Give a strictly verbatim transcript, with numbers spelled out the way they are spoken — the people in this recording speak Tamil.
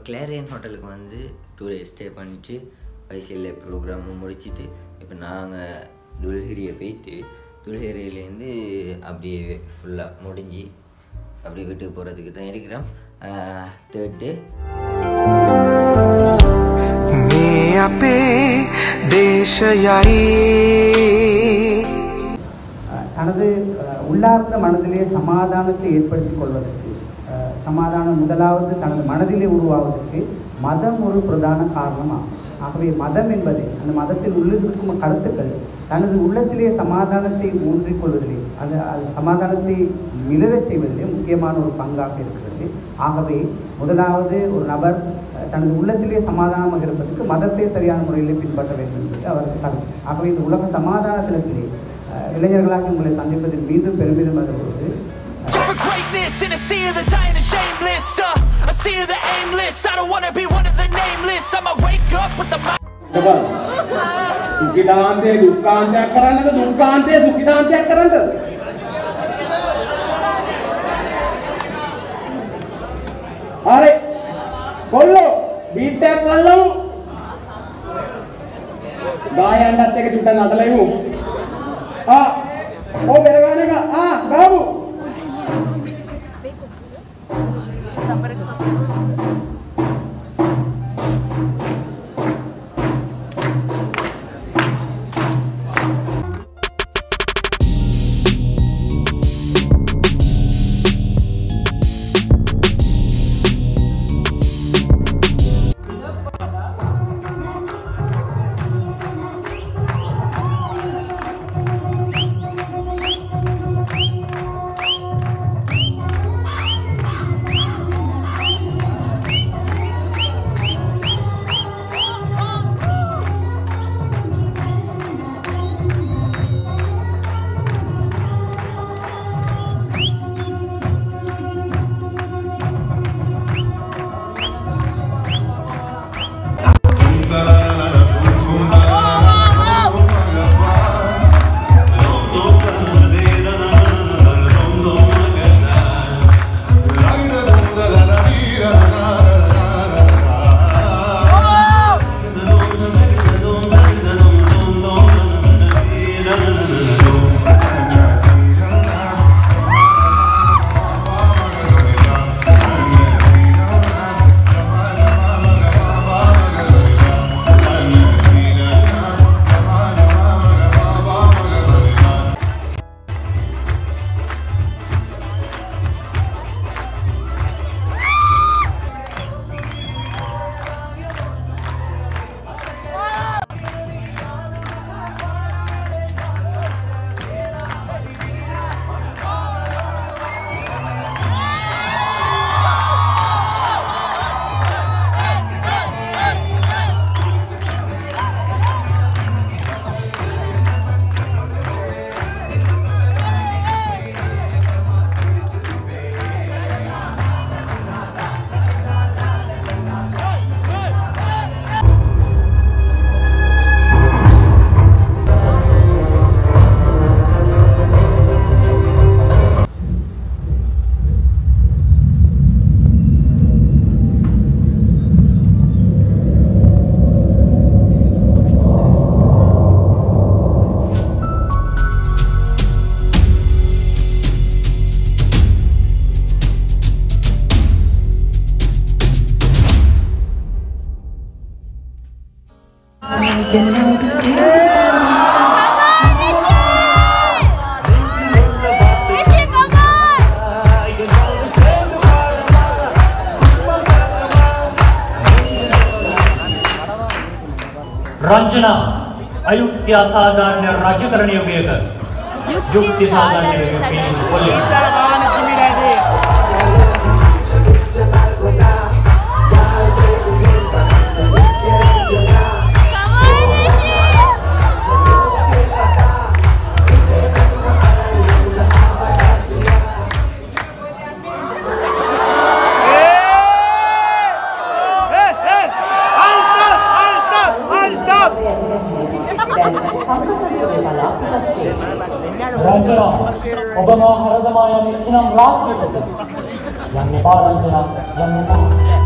கிளாரியன் ஹோட்டலுக்கு வந்து டூ டேஸ் ஸ்டே பண்ணிவிட்டு ஐசிஎல்ல ப்ரோக்ராமும் முடிச்சுட்டு இப்போ நாங்கள் துல்ஹிரியை போயிட்டு துல்ஹிரியிலேருந்து அப்படியே ஃபுல்லாக முடிஞ்சு அப்படியே வீட்டுக்கு போகிறதுக்கு தான் இருக்கிறோம். தேர்ட் டே தனது உள்ளார்ந்த மனதிலே சமாதானத்தை ஏற்படுத்திக் கொள்வதற்கு, சமாதானம் முதலாவது தனது மனதிலே உருவாவதற்கு மதம் ஒரு பிரதான காரணமாகும். ஆகவே மதம் என்பது அந்த மதத்தில் உள்ளிருக்கும் கருத்துக்கள் தனது உள்ளத்திலே சமாதானத்தை ஊன்றிக் கொள்வதிலே, அது அது சமாதானத்தை மிளரச் செய்வதிலே முக்கியமான ஒரு பங்காக இருக்கிறது. ஆகவே முதலாவது ஒரு நபர் தனது உள்ளத்திலே சமாதானமாக இருப்பதற்கு மதத்தை சரியான முறையில் பின்பற்ற வேண்டும் என்பது அவருக்கு கருத்து. ஆகவே இந்த உலக சமாதான தினத்திலே இளைஞர்களாக உங்களை சந்திப்பதில் மீண்டும் பெருமிதம் வருவது. කොල්ලෝ බීට්ටයක් වල්ලමු ගායන්නත් එක චුට්ටක් නටලෙමු ආ ඕ බෙරගාන එක ආ ගාමු रंजना अयुक्ति असाधारण राजकरण योग्य युक्ति साधारण रंजना ओबमा हरदमाया निखिनम राज यन्निपा रंजना यन्निपा